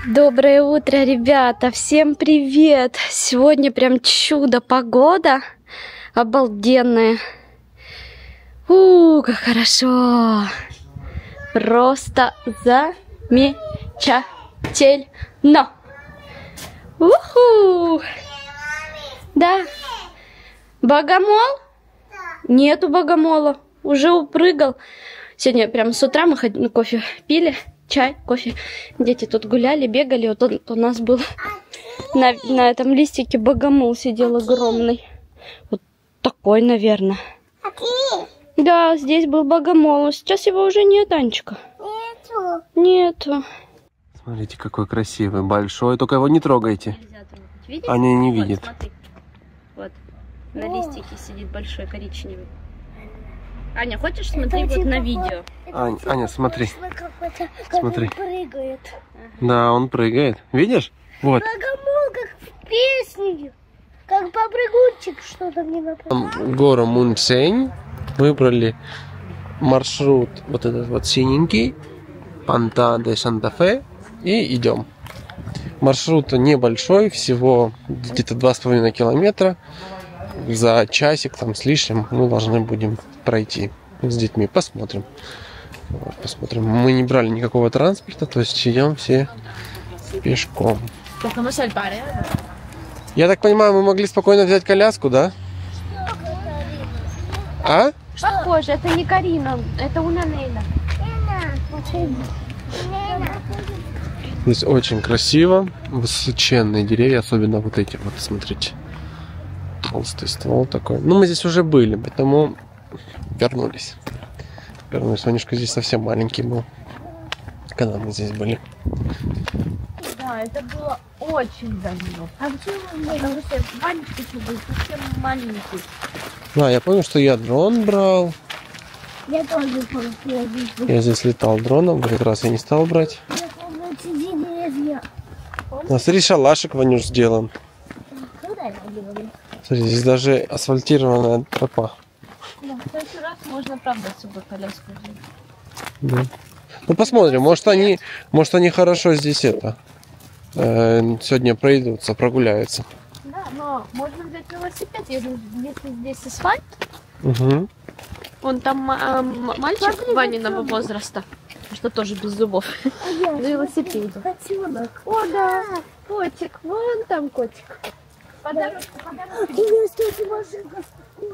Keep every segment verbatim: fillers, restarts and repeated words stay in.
Доброе утро, ребята! Всем привет! Сегодня прям чудо погода, обалденная. У, как хорошо! Просто замечательно! Уху! Да. Богомол? Нету богомола. Уже упрыгал. Сегодня прям с утра мы ходили, кофе пили. Чай, кофе. Дети тут гуляли, бегали. Вот он, у нас был на, на этом листике богомол сидел огромный. Вот такой, наверное. Да, здесь был богомол. Сейчас его уже нет, Анечка. Нету. Нету. Смотрите, какой красивый, большой. Только его не трогайте. Видите? Аня не Вот, видит. Смотри. Вот на листике сидит большой коричневый. Аня, хочешь смотреть вот на видео? Аня, Аня, смотри. Смотри. Прыгает. Да, он прыгает. Видишь? Вот. Богомол, как в песне. Как попрыгунчик что-то мне напомнило. Гору Муншень. Выбрали маршрут вот этот вот синенький. Панта де Санта-Фе. И идем. Маршрут небольшой, всего где-то два с половиной километра. За часик там с лишним мы должны будем пройти с детьми. Посмотрим. Вот, посмотрим. Мы не брали никакого транспорта, то есть идем все пешком. Я так понимаю, мы могли спокойно взять коляску, да? А? Похоже, это не Карина, это Унанейна. Здесь очень красиво. Высоченные деревья, особенно вот эти вот, смотрите. Толстый ствол такой. Ну, мы здесь уже были, поэтому вернулись. Вернулись. Ванюшка здесь совсем маленький был, когда мы здесь были. Да, это было очень давно. А почему потому что Ванечка был совсем маленький. Да, я помню, что я дрон брал. Я тоже помню. Я здесь летал дроном, в этот раз я не стал брать. Я помню эти деревья. А смотри, шалашик, Ванюш, сделан. Когда я говорю? Смотри, здесь даже асфальтированная тропа. Да, в следующий раз можно, правда, с собой коляску взять. Да. Ну, посмотрим, может они, может они хорошо здесь это, э, сегодня пройдутся, прогуляются. Да, но можно взять велосипед, если здесь асфальт. Угу. Вон там а, мальчик Ваниного возраста, что тоже без зубов, на велосипеде. Котенок. О, да, котик, вон там котик. По дорожке, по дорожке. Я стою машинка.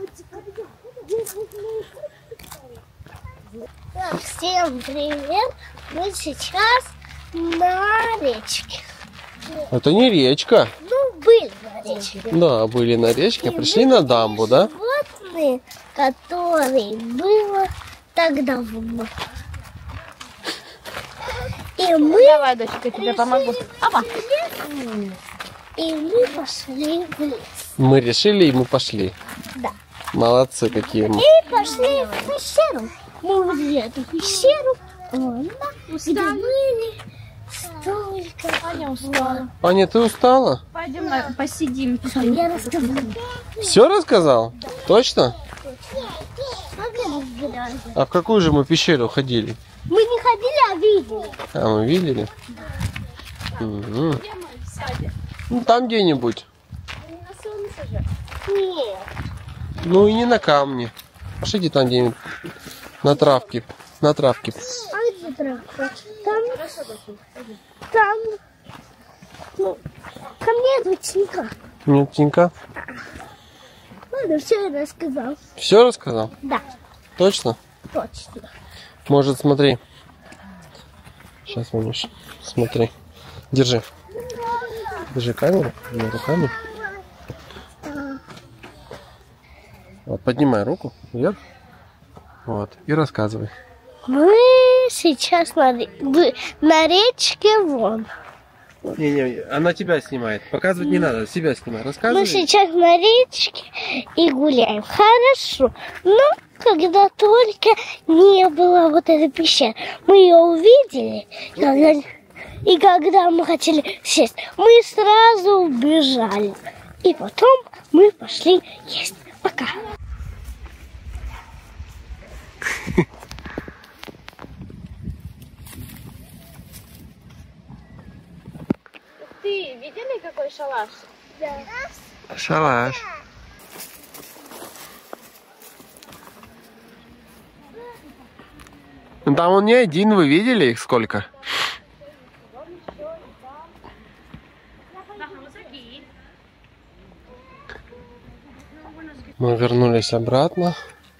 Так, всем привет. Мы сейчас на речке. Это не речка. Ну, были на речке. Да, были на речке, пришли на дамбу, да? Животные, которые было так давно. И мы, Давай, дочка, тебе помогу. Опа. и мы пошли в лес. Мы решили, и мы пошли. Да. Молодцы какие мы. И пошли в пещеру. Мы увидели эту пещеру. Она, где были столько. Аня устала. Аня, ты устала? Пойдем на, посидим. Я рассказала. Все рассказал? Точно? Могли разбираться. А в какую же мы пещеру ходили? Мы не ходили, а видели. А, мы видели? Угу. Ну, там где-нибудь. На солнце же. Нет. Ну и не на камне. Пошлите там где-нибудь на травке. На травке. А где травка? Там, там, ну, там нету тенька. Нет тенька? Ладно, все я рассказал. Все рассказал? Да, Точно? точно. Может, смотри. Сейчас, Манюш, смотри. Держи. Держи камеру двумя руками. Вот, поднимай руку вверх. Вот, и рассказывай. Мы сейчас на, ре- вы- на речке вон. Не-не, она тебя снимает. Показывать не надо, себя снимай. Мы Рассказывай. сейчас на речке и гуляем. Хорошо. Но когда только не было вот этой пещеры, мы ее увидели. И когда, и когда мы хотели сесть, мы сразу убежали. И потом мы пошли есть. Пока. ты видели, какой шалаш? Да. Шалаш. Ну, там он не один, вы видели их сколько? Мы вернулись обратно.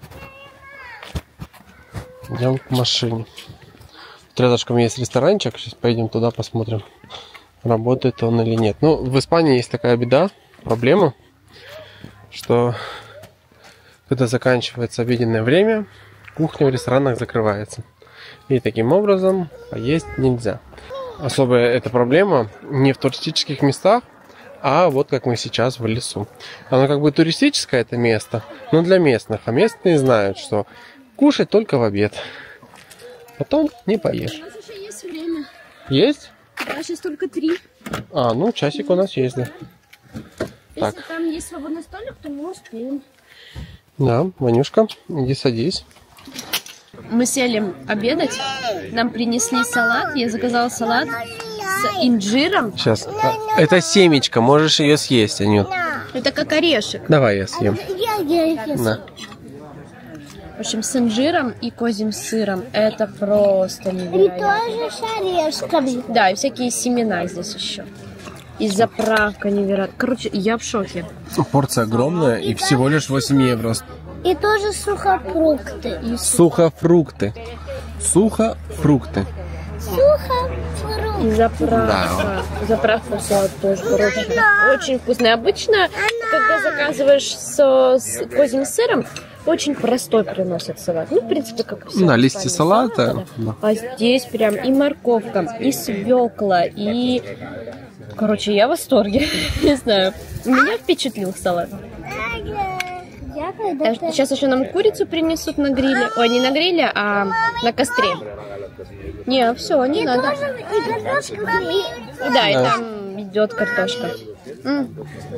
Идем к машине. Тут рядышком есть ресторанчик. Сейчас поедем туда, посмотрим, работает он или нет. Ну, в Испании есть такая беда, проблема, что когда заканчивается обеденное время, кухня в ресторанах закрывается. И таким образом поесть нельзя. Особая эта проблема не в туристических местах, а вот как мы сейчас в лесу. Оно как бы туристическое это место, но для местных. А местные знают, что кушать только в обед. Потом не поешь. У нас еще есть время. Есть? Да, сейчас только три. А, ну часик у нас есть, да. Если Так. там есть свободный столик, то мы успеем. Да, Ванюшка, иди садись. Мы сели обедать. Нам принесли салат. Я заказала салат с инжиром. Сейчас. Это семечко, можешь ее съесть, Анют. Это как орешек. Давай я съем. Я, я, я. На. В общем, с инжиром и козьим сыром. Это просто И невероятно. тоже с орешками. Да, и всякие семена здесь еще. И заправка невероятная. Короче, я в шоке. Порция огромная и всего лишь восемь евро. И тоже сухофрукты. И Сухофрукты. Сухофрукты. Сухофрукты. И заправка. Заправка в салат тоже, короче, очень вкусная. Обычно, когда заказываешь с, с козьим сыром, очень простой приносят салат. Ну, в принципе, как и все. Да, листья салата. салата, Да. А здесь прям и морковка, и свекла, и... Короче, я в восторге. Не знаю. Меня впечатлил салат. Я А когда-то... Сейчас еще нам курицу принесут на гриле. Ой, не на гриле, а на костре. Не, все, не надо. Тоже и картошка фри. И да, и там идет картошка. М.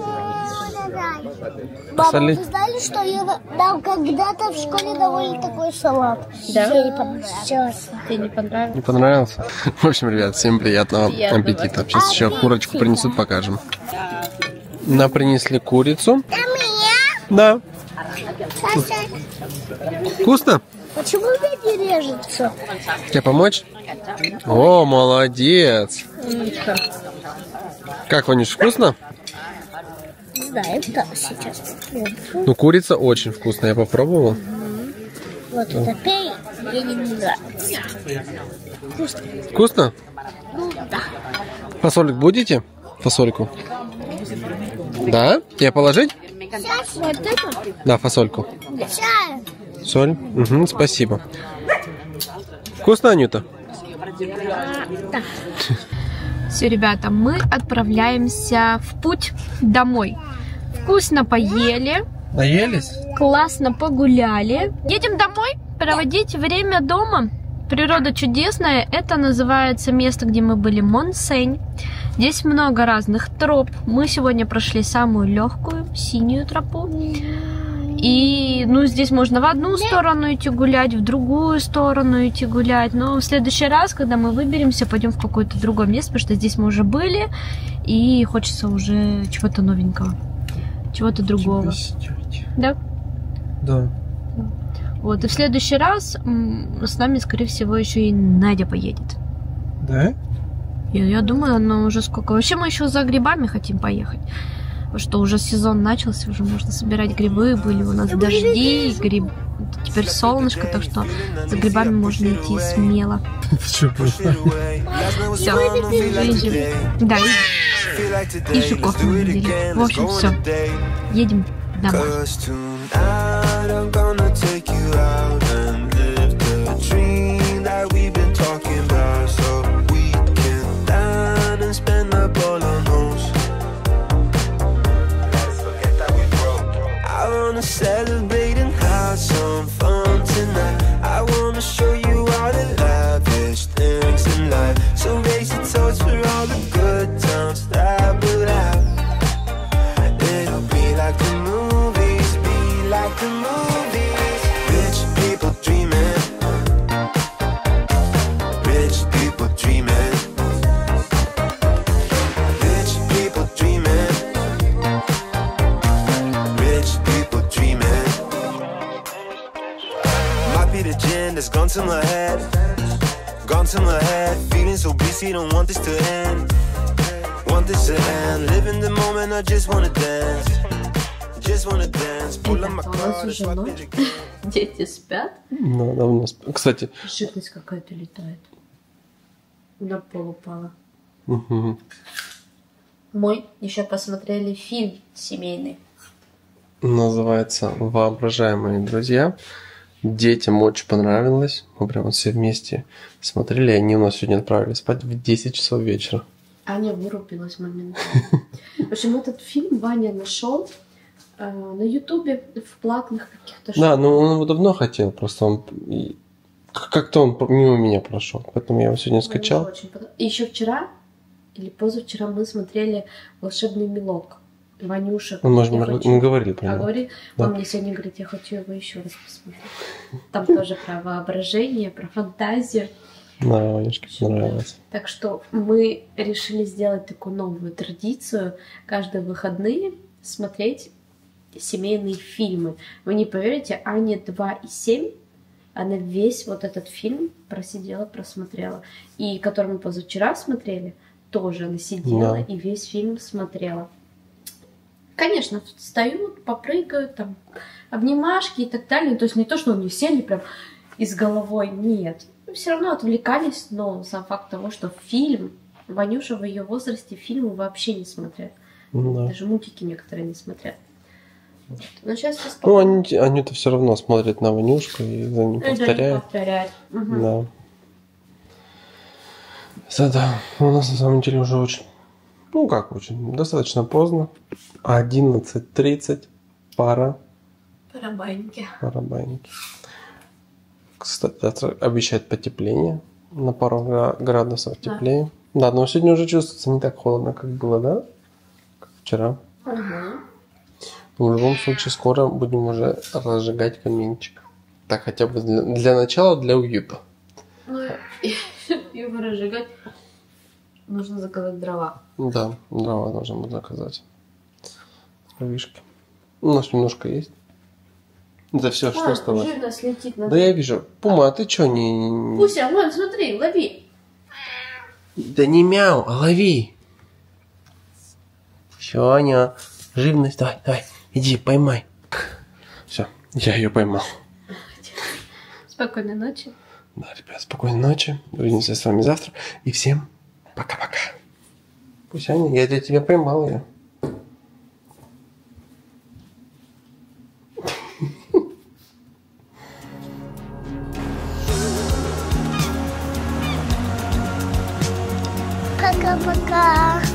Мама, Соли. вы знали, что я нам когда-то в школе давали такой салат? Да? Мне не понравилось. Тебе не понравилось? Не понравился? В общем, ребят, всем приятного Приятного. аппетита. Сейчас еще курочку принесут, покажем. Нам принесли курицу. Да. Вкусно? Почему меня не режется? Тебе помочь? О, молодец. Умничка. Как, Ванюш, вкусно? Не знаю, да, сейчас. Ну, курица очень вкусная, я попробовал. Вот это пей, мне не нравится. Вкусно. Вкусно? Ну да. Фасолик будете? Фасольку? Да? Тебе положить? Сейчас вот это. Да, фасольку. Чай. Соль? Угу, спасибо. Вкусно, Анюта? Все, ребята, мы отправляемся в путь домой. Вкусно поели, Наелись? классно погуляли. Едем домой проводить время дома. Природа чудесная. Это называется место, где мы были, Монсень. Здесь много разных троп. Мы сегодня прошли самую легкую, синюю тропу. И, ну, здесь можно в одну сторону идти гулять, в другую сторону идти гулять. Но в следующий раз, когда мы выберемся, пойдем в какое-то другое место, потому что здесь мы уже были, и хочется уже чего-то новенького, чего-то другого. Да? Да. Вот, и в следующий раз м, с нами, скорее всего, еще и Надя поедет. Да? Я, я думаю, она уже сколько... Вообще мы еще за грибами хотим поехать. Потому что уже сезон начался, уже можно собирать грибы. Были у нас дожди, гриб... теперь солнышко, так что за грибами можно идти смело. Все, да, и, и жуков мы видели. В общем, все. Едем домой. Celebrate and have some fun tonight. I wanna show you all the lavish things in life. So raise your toast for all the good times that we'll have. It'll be like the movies, be like to my head, gone to my head. Feeling so busy, don't want this to end. Want this to end. Live in the moment, I just wanna dance. Just wanna dance. Pull up my car, that's what they do. Дети спят. Ну, давно спят. Кстати. Жидкость какая-то летает. На пол упала. Угу. Мы еще посмотрели фильм семейный. Называется «Воображаемые друзья». Детям очень понравилось. Мы прямо все вместе смотрели. Они у нас сегодня отправились спать в десять часов вечера. Аня вырубилась моментально. В общем, этот фильм Ваня нашел э, на Ютубе в платных каких-то. Да, ну он его давно хотел, просто он как-то он мимо меня прошел, поэтому я его сегодня скачал. Очень под... И еще вчера или позавчера мы смотрели «Волшебный мелок». Ванюша. Ну, может, мы, хочу... мы говорили про него. А говори, да. Он мне сегодня говорит, я хочу его еще раз посмотреть. Там тоже про воображение, про фантазию. Да, Ванюшке понравилось. Так что мы решили сделать такую новую традицию. Каждые выходные смотреть семейные фильмы. Вы не поверите, Ане два и семь, она весь вот этот фильм просидела, просмотрела. И который мы позавчера смотрели, тоже она сидела, да, и весь фильм смотрела. Конечно, встают, попрыгают, там, обнимашки и так далее. То есть не то, что они сели прям и с головой, нет. Все равно отвлекались, но сам факт того, что фильм, Ванюша в ее возрасте фильмы вообще не смотрят. Да. Даже мультики некоторые не смотрят. Вот. Но сейчас ну, они, они-то все равно смотрят на Ванюшку и за ним повторяют. повторяют. Угу. Да. Да, у нас на самом деле уже очень, ну как очень, достаточно поздно. одиннадцать тридцать, пара. Парабайники. Парабайники. Кстати, обещает потепление. На пару градусов теплее. Да, да, но сегодня уже чувствуется не так холодно, как было, да? Как вчера. Угу. В любом случае, скоро будем уже разжигать каминчик. Так, хотя бы для, для начала, для уюта. Ну, его разжигать нужно заказать дрова. Да, дрова нужно будет заказать. Дровишки. У нас немножко есть. Да все, а, что осталось? Живность летит на... Да я вижу. Пума, а ты что не... Пуся, вон, смотри, лови. Да не мяу, а лови. Все, Аня, живность, давай, давай, иди, поймай. Все, я ее поймал. Спокойной ночи. Да, ребят, спокойной ночи. Увидимся с вами завтра. И всем пока-пока. Пусть, Аня, я для тебя поймал ее. Пока-пока.